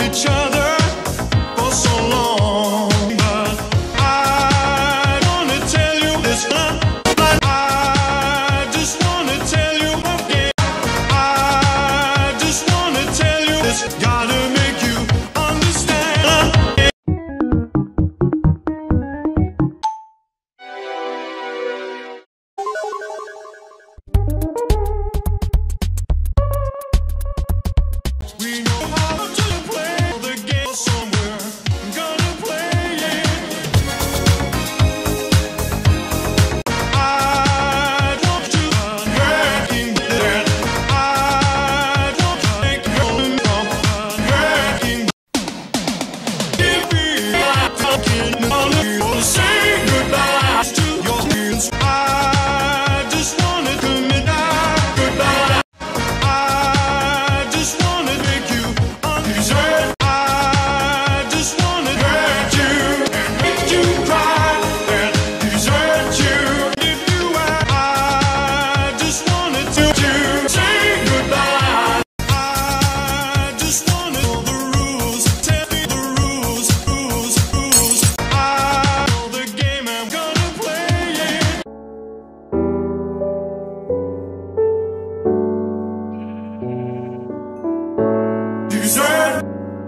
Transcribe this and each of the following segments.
each other for so long, but I wanna tell you this one. I just wanna tell you again. I just wanna tell you this. Gotta make you understand. We know how to play the game somewhere. I'm gonna play it. I want to hurting that. I want to make home from hurting. If we are talking on the phone, say goodbye to your friends. I just wanna commit goodbye. I just wanna make you understand. I just wanna hurt you and make you cry and desert you. If you ask, I just wanna tell you, say goodbye. I just wanna know the rules. Tell me the rules. I know the game I'm gonna play it. Desert.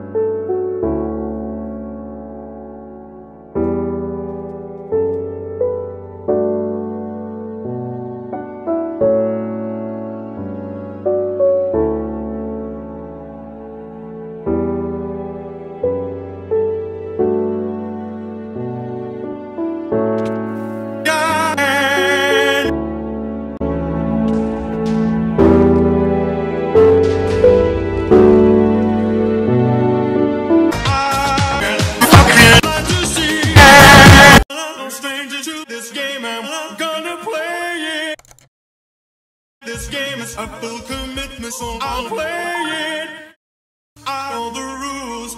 This game is a full commitment, so I'll play it. I know the rules.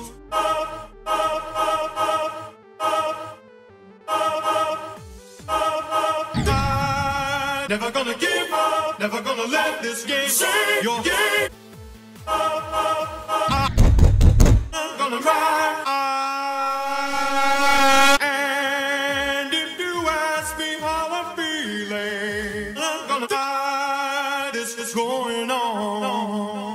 I'm never gonna give up, never gonna let this game say your game. I'm gonna ride. And if you ask me how I'm feeling, I'm gonna die. This is going on.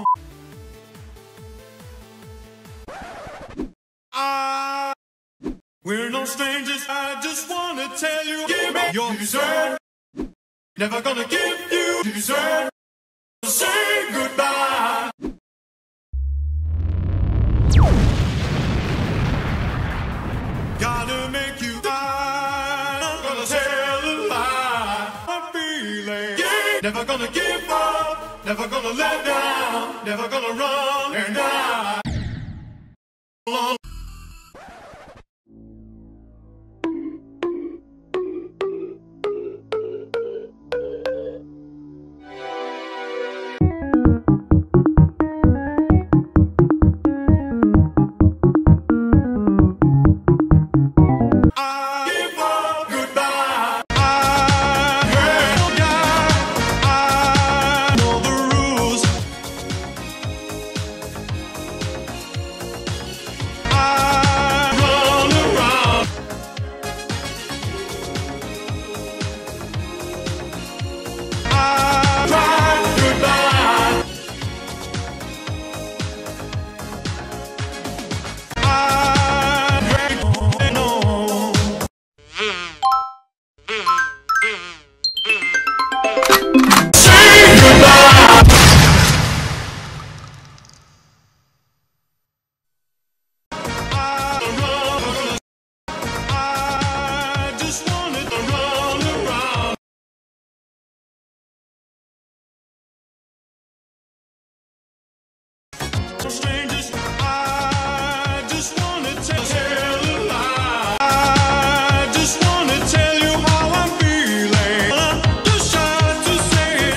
We're no strangers. I just wanna tell you, give me your dessert. Never gonna give you dessert. Say goodbye. Gotta make you die. I'm gonna tell a lie. I'm feeling. Never gonna give up. Never gonna let down. Never gonna run and die. Strangers, I just wanna tell a lie. I just wanna tell you how I'm feeling. I'm just trying to say it.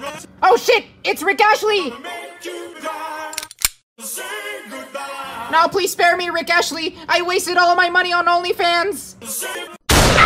Oh shit! It's Rick Ashley! No, please spare me, Rick Ashley! I wasted all my money on OnlyFans!